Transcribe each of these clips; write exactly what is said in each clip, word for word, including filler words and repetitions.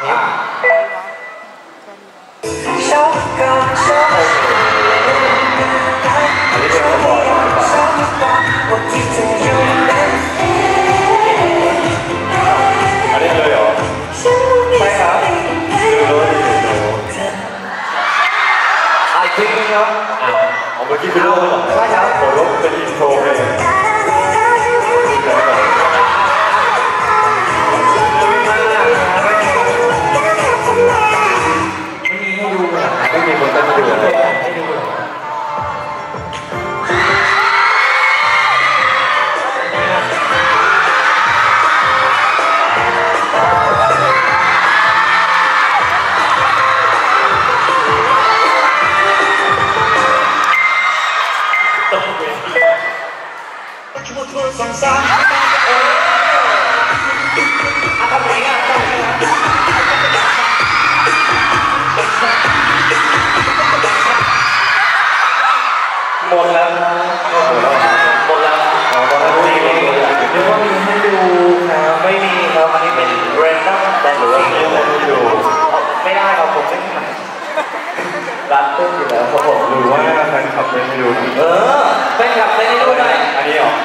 ช็อกก่อนช็อกอันนี้เป็นคนบอกว่าที่เธออยู่นั้นอันนี้เลยเหรอใช่ครับดูรู้ดูไอ้จริงครับอ้าวเมื่อกี้คือรู้เหรอใช่ครับผมรู้เป็นอินโทรเพลงไม่มีคนตั้งตัวเลยให้ดูสงสารเออทำไมอ่ะหมดแล้วนะหมดแล้วหมดแล้วอ๋อตอนนั้นไม่มีนึกว่ามีให้ดูครับไม่มีครับอันนี้เป็นเรนดอมแต่หรือว่ามีให้ดูไม่ได้ครับผมไม่ทำร้านเต้นอยู่แล้วเขาบอกดูว่าแฟนคลับเต้นให้ดูเออแฟนคลับเต้นให้ดูหน่อยอันนี้เหรอ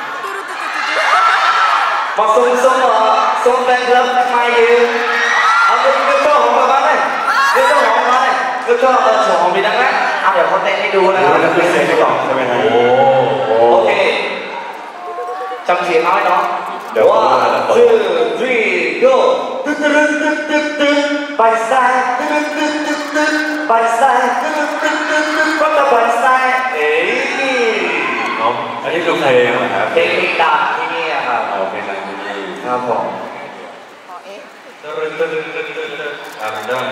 มาส่งส่งเหรอส่งแฟนคลับมาอยู่เอาเงินเงินโชว์ของมาบ้านเลยเงินโชว์ของมาเลยเงินโชว์เออโชว์ของมีดังนั้นเอาเดี๋ยวเขาเต้นให้ดูนะครับแล้วคือเต้นให้ก่อนใช่ไหมครับโอ้โอเคจำเสียงน้อยเนาะเดี๋ยวว่าtwo three go ตึ๊ดตึ๊ดตึ๊ดตึ๊ดตึ๊ดไปสายตึ๊ดตึ๊ดตึ๊ดตึ๊ดไปสายตึ๊ดตึ๊ดตึ๊ดตึ๊ดก็จะไปสายเอ้ยน้องอันนี้คือเพลงนะครับเพลงดังที่นี่ครับเอาเพลงดังที่นี่ครับผมตึ๊ดตึ๊ดตึ๊ดตึ๊ดตึ๊ดตึ๊ดอ่ะมันได้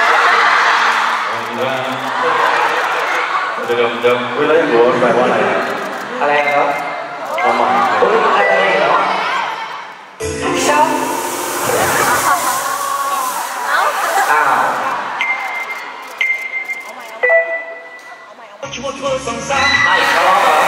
เดิมเดิมเวลาอย่างรู้แปลว่าอะไรอะไรครับความหมายเฮ้ยอะไรเหรอชอบอ้าวไอ้เขาเหรอ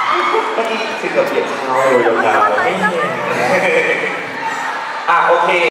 คือกับเกียรติเขาอยู่ยาวๆอ่ะโอเค